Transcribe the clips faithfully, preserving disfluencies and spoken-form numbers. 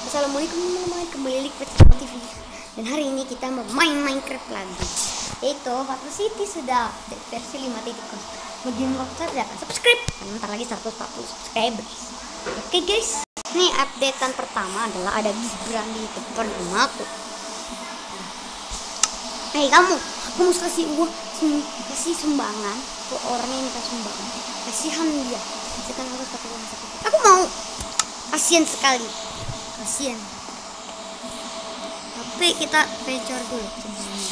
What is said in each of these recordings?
Assalamualaikum teman-teman, kembali lagi ke Channel T V. Dan hari ini kita mau main Minecraft lagi, yaitu Fatal City sudah versi lima titik nol. Bagi yang belum silahkan subscribe, bentar lagi seratus empat puluh subscribers. Oke guys, ini updatean pertama adalah ada Gibran di depan rumahku. Hei kamu, kamu kasih uang, kasih sumbangan ke orang yang minta sumbangan. Kasihan dia, sekarang harus pakai uang sakit. Aku mau, kasihan sekali. Kasian. Tapi kita pecor dulu sebelumnya.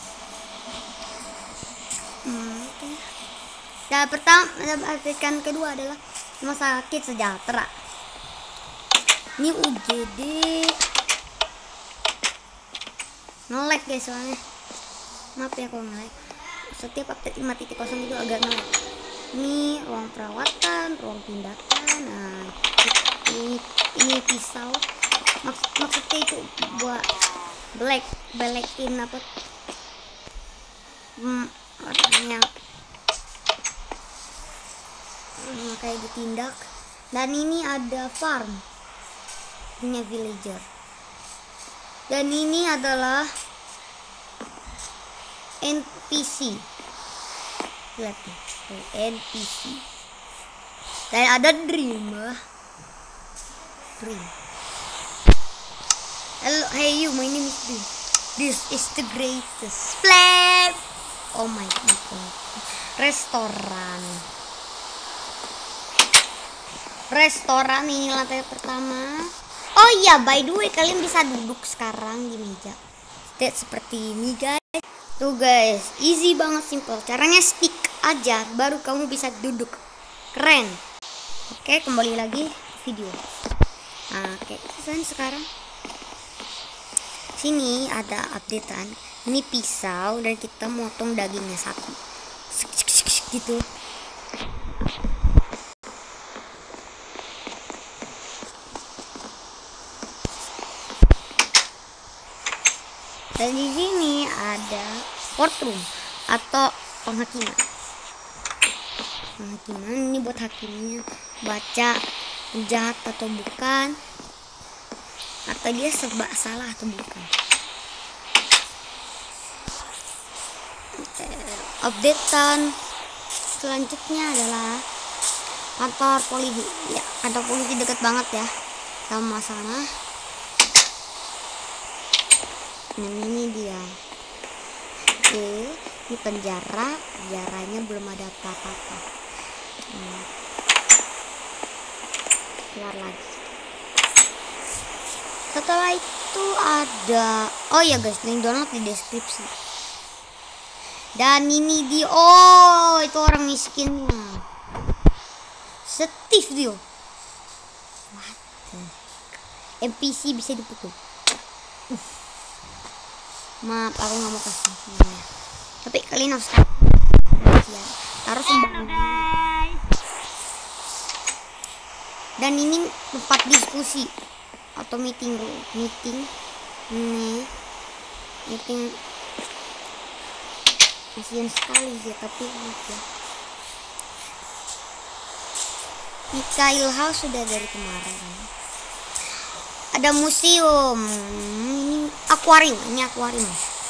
Hmm, oke. Okay. Dan pertama, artikan kedua adalah rumah sakit sejahtera. Ini U G D. Nge-lag guys soalnya. Maaf ya kalau nge-lag. Setiap update lima titik nol itu agak nge-lag. Ini ruang perawatan, ruang tindakan. Nah, ini ini pisau. Maksud, maksudnya itu buat black belekin apa hmm, warnanya hmm, kayak ditindak. Dan ini ada farm punya villager, dan ini adalah N P C. Lihat nih, tuh, N P C. Dan ada dream lah, dream. Hello, hey you, my name is Dream. This is the greatest plan. Oh my god. Restoran. Restoran ini lantai pertama. Oh iya, by the way, kalian bisa duduk sekarang di meja. State seperti ini, guys. Tuh guys, easy banget, simple. Caranya stick aja, baru kamu bisa duduk. Keren. Oke, kembali lagi ke video. Nah, oke, sekarang sini ada updatean. Ini pisau dan kita motong dagingnya sapi gitu. Dan di sini ada courtroom atau penghakiman. Penghakiman ini buat hakimnya baca jahat atau bukan, atau dia serba salah atau bukan. Updatean selanjutnya adalah kantor polisi. Ya, kantor polisi dekat banget ya sama sana. Nah, ini dia. Oke, ini penjara. Penjaranya belum ada apa-apa. Hmm. Keluar lagi. Setelah itu ada, oh ya guys, link download di deskripsi. Dan ini dia, oh itu orang miskinnya, Steve dia. What the heck? N P C bisa dipukul. uh. Maaf, aku nggak mau kasih ya. Tapi kalian harus ya, taruh sumbangan. Dan ini tempat diskusi atau meeting room, meeting nih, meeting kasihan sekali ya, tapi enak ya. Mikhail House sudah dari kemarin. Ada museum, ini akuarium, ini akuarium.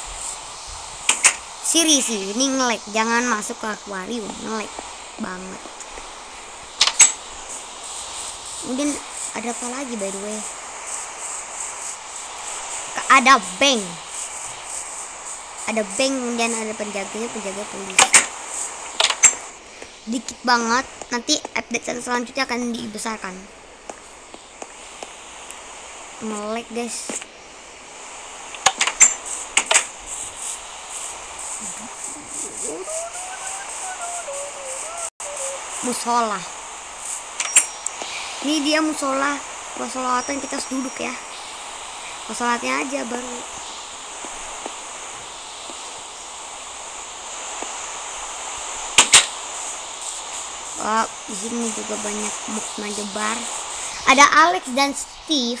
Siri sih, ini nge-lag, jangan masuk ke akuarium, nge-lag banget. Kemudian ada apa lagi by the way? Ada bank, ada bank, kemudian ada penjaganya, penjaga polisi. Dikit banget, nanti update selanjutnya akan dibesarkan. Nge-lag guys. Musola, ini dia musola. Kalau sholawatan kita harus duduk ya. Sholatnya aja baru. Wah, di sini juga banyak mukna jebar. Ada Alex dan Steve.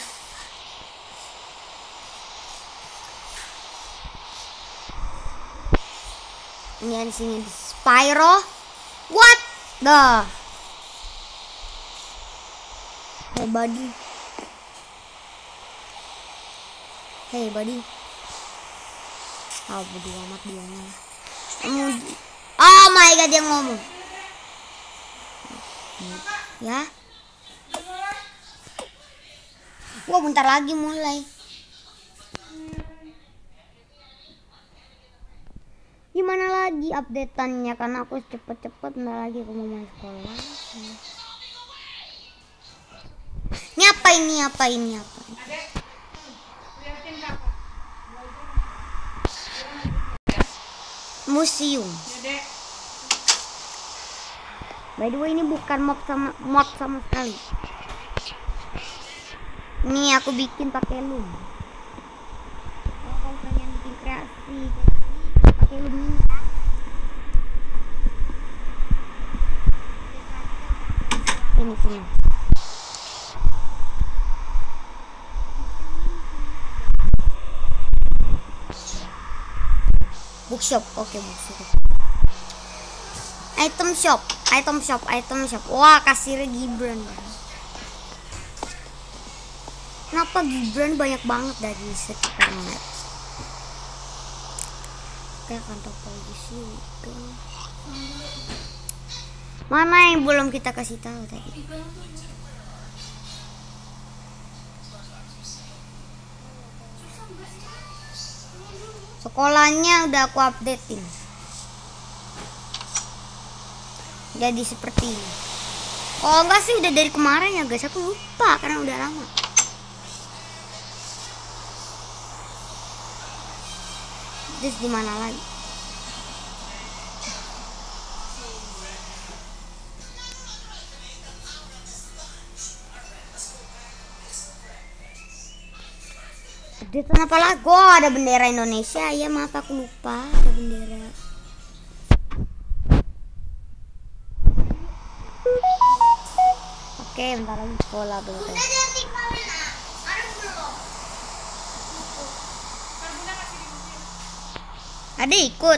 Ini di sini Spyro. What the? Nobody. Hey buddy. Oh bodo amat dianya. Oh my god, dia ngomong. Ya. Wah, bentar lagi mulai. Gimana lagi updateannya, karena aku cepet-cepet bentar lagi aku mau main sekolah. Ini apa ini apa ini apa? Museum. By the way, ini bukan mod sama mod sama sekali. Ini aku bikin pakai loom. Kalau kalian bikin kreasi pakai loom ini. Ini sini. Bookshop, oke okay, bookshop. Item shop, item shop, item shop. Wah, kasirnya Gibran. Kenapa Gibran banyak banget dari sekitar map? Kayak kantor polisi itu. Mana yang belum kita kasih tahu tadi? Sekolahnya udah aku updatein. Jadi seperti ini. Oh enggak sih, udah dari kemarin ya guys, aku lupa karena udah lama. Terus di mana lagi? Updatean apa lagi? Oh, ada bendera Indonesia. Ya maaf aku lupa ada bendera. Oke, bentar lagi sekolah dulu. Ada ikut.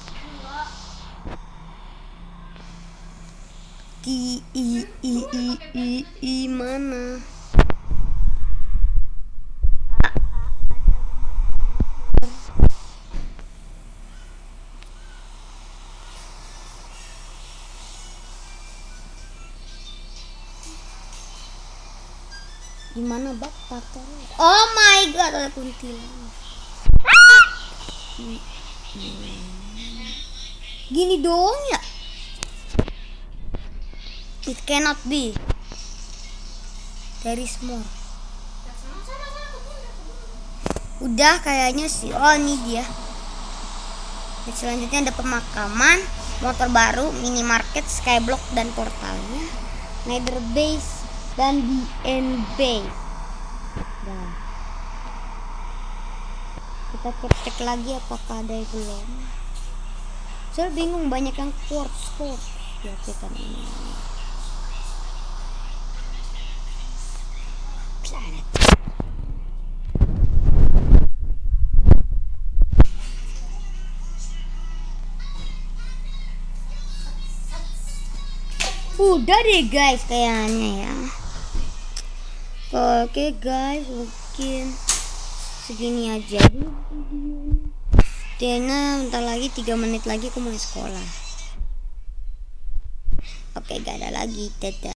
Ki i i i i i mana? Gimana bak pakai? Oh my god, ada kuntilanak. Gini dong ya. It cannot be. There is more. Udah kayaknya sih. Oh ini dia. Dan selanjutnya ada pemakaman, motor baru, minimarket, skyblock dan portalnya, nether base dan D N base. Nah, kita cek-cek lagi apakah ada yang belum. Saya bingung, banyak yang quartz quartz ya kita ini. Planet. Udah deh guys kayaknya ya. Oke guys, mungkin segini aja dulu videonya. Karena bentar lagi tiga menit lagi aku mau sekolah. Oke, gak ada lagi. Dadah.